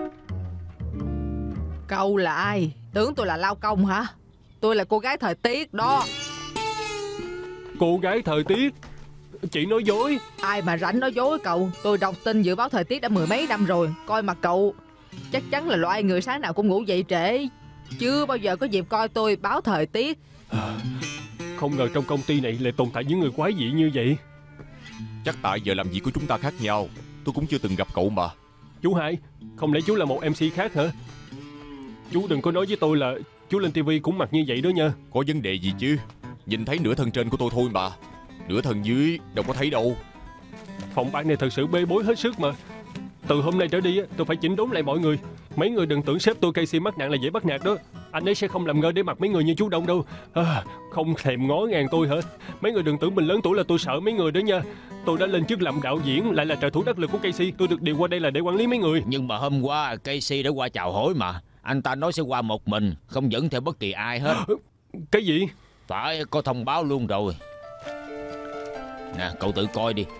Cậu là ai? Tưởng tôi là lao công hả? Tôi là cô gái thời tiết đó. Cô gái thời tiết? Chị nói dối. Ai mà rảnh nói dối cậu. Tôi đọc tin dự báo thời tiết đã mười mấy năm rồi. Coi mặt cậu, chắc chắn là loại người sáng nào cũng ngủ dậy trễ, chưa bao giờ có dịp coi tôi báo thời tiết. À, không ngờ trong công ty này lại tồn tại những người quái dị như vậy. Chắc tại giờ làm việc của chúng ta khác nhau. Tôi cũng chưa từng gặp cậu mà. Chú Hai, không lẽ chú là một em xê khác hả? Chú đừng có nói với tôi là chú lên tivi cũng mặc như vậy đó nha. Có vấn đề gì chứ? Nhìn thấy nửa thân trên của tôi thôi mà. Nửa thân dưới đâu có thấy đâu. Phòng ban này thật sự bê bối hết sức mà. Từ hôm nay trở đi tôi phải chỉnh đốn lại mọi người. Mấy người đừng tưởng sếp tôi Casey mắc nặng là dễ bắt nạt đó. Anh ấy sẽ không làm ngơ để mặt mấy người như chú Đông đâu. À, không thèm ngó ngàng tôi hả? Mấy người đừng tưởng mình lớn tuổi là tôi sợ mấy người đó nha. Tôi đã lên chức làm đạo diễn, lại là trợ thủ đắc lực của Casey. Tôi được điều qua đây là để quản lý mấy người. Nhưng mà hôm qua Casey đã qua chào hỏi mà. Anh ta nói sẽ qua một mình, không dẫn theo bất kỳ ai hết. Cái gì? Phải, có thông báo luôn rồi. Nè, cậu tự coi đi.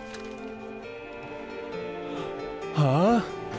Hả?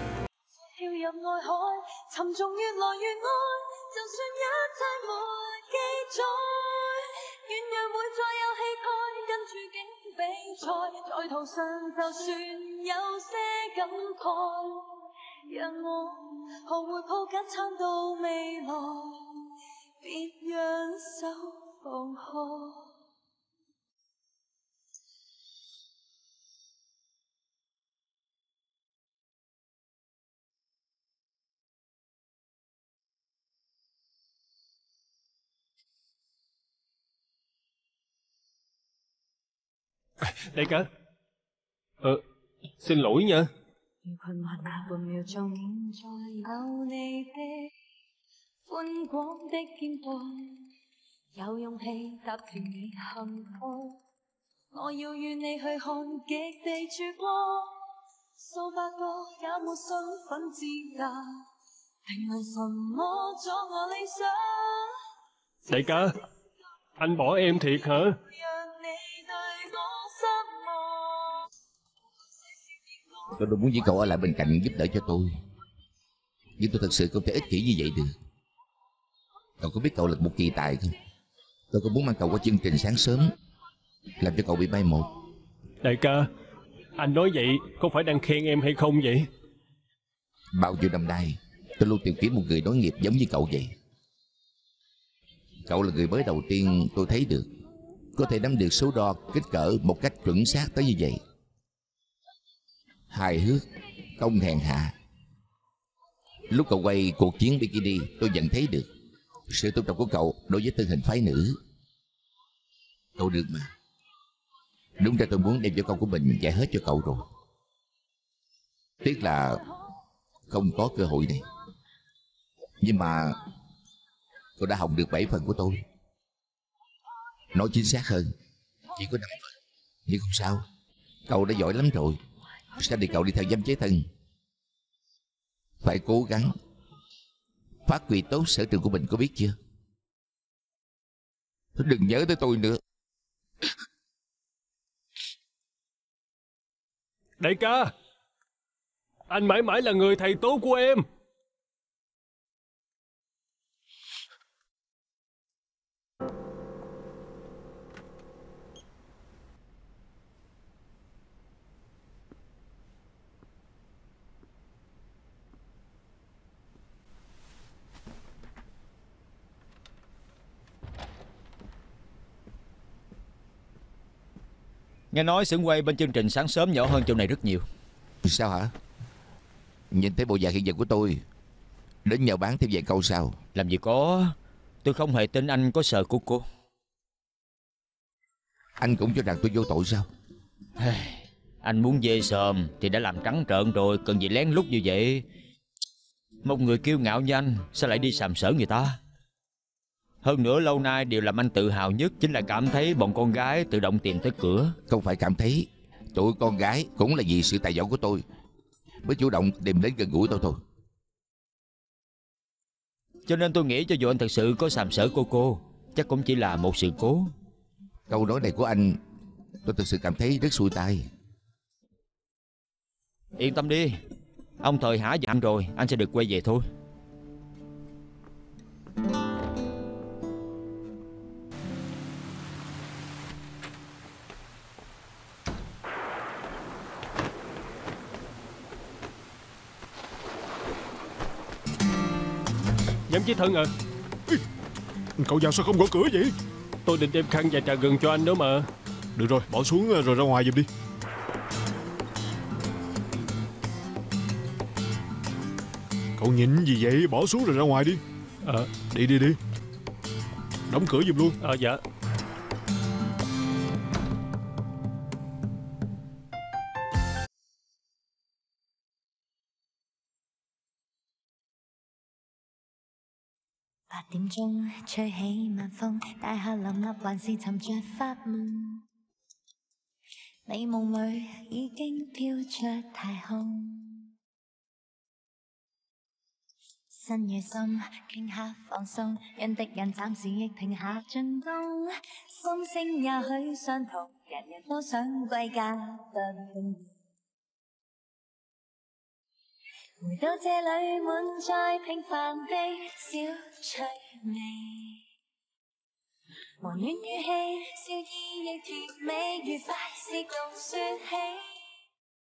Đại ca. Ờ, xin lỗi nha. 寬廣的肩膊，有勇氣踏團你幸福。我要與你去看極地曙光，數百個也沒身份資格，評論什麼阻我理想。 Đại ca, anh bỏ em thiệt hả? Tôi đâu muốn với cậu ở lại bên cạnh giúp đỡ cho tôi, nhưng tôi thật sự không thể ích kỷ như vậy được. Cậu có biết cậu là một kỳ tài không? Tôi không muốn mang cậu qua chương trình sáng sớm, làm cho cậu bị mai một. Đại ca, anh nói vậy có phải đang khen em hay không vậy? Bao nhiêu năm nay tôi luôn tìm kiếm một người nối nghiệp giống như cậu vậy. Cậu là người mới đầu tiên tôi thấy được có thể nắm được số đo kích cỡ một cách chuẩn xác tới như vậy. Hài hước, không hèn hạ. Lúc cậu quay cuộc chiến bikini, tôi nhận thấy được sự tôn trọng của cậu đối với thân hình phái nữ. Cậu được mà. Đúng ra tôi muốn đem cho con của mình dạy hết cho cậu rồi. Tiếc là không có cơ hội này. Nhưng mà cậu đã học được bảy phần của tôi. Nói chính xác hơn, chỉ có năm phần. Nhưng không sao, cậu đã giỏi lắm rồi. Sao thì cậu đi theo dám chế thân. Phải cố gắng phát huy tốt sở trường của mình, có biết chưa? Đừng nhớ tới tôi nữa. Đại ca, anh mãi mãi là người thầy tốt của em. Nghe nói xưởng quay bên chương trình sáng sớm nhỏ hơn chỗ này rất nhiều. Sao hả? Nhìn thấy bộ dạng hiện giờ của tôi, đến nhờ bán thêm vài câu sao? Làm gì có. Tôi không hề tin anh có sợ của cô. Anh cũng cho rằng tôi vô tội sao? Anh muốn dê sờm thì đã làm trắng trợn rồi, cần gì lén lút như vậy. Một người kiêu ngạo như anh sao lại đi sàm sỡ người ta? Hơn nữa lâu nay điều làm anh tự hào nhất chính là cảm thấy bọn con gái tự động tìm tới cửa. Không phải cảm thấy, tụi con gái cũng là vì sự tài giỏi của tôi mới chủ động tìm đến gần gũi tôi thôi. Cho nên tôi nghĩ cho dù anh thật sự có sàm sỡ cô cô, chắc cũng chỉ là một sự cố. Câu nói này của anh tôi thực sự cảm thấy rất xui tai. Yên tâm đi, ông thời hả giận rồi, anh sẽ được quay về thôi. Dám chí thân à? Cậu vào sao không gõ cửa vậy? Tôi định đem khăn và trà gừng cho anh đó mà. Được rồi, bỏ xuống rồi ra ngoài giùm đi. Cậu nhịn gì vậy? Bỏ xuống rồi ra ngoài đi. Ờ. Đi đi đi. Đóng cửa giùm luôn. Ờ dạ. 八點鐘吹起晚風，大廈林立還是沉着發夢。你夢裏已經飄出太空，新野心傾下放鬆，讓敵人暫時亦停下進攻。心聲也許相同，人人都想歸家不容易。回到這裏滿載平凡的小趣味，和暖語氣，笑意亦甜美，愉快是共説起。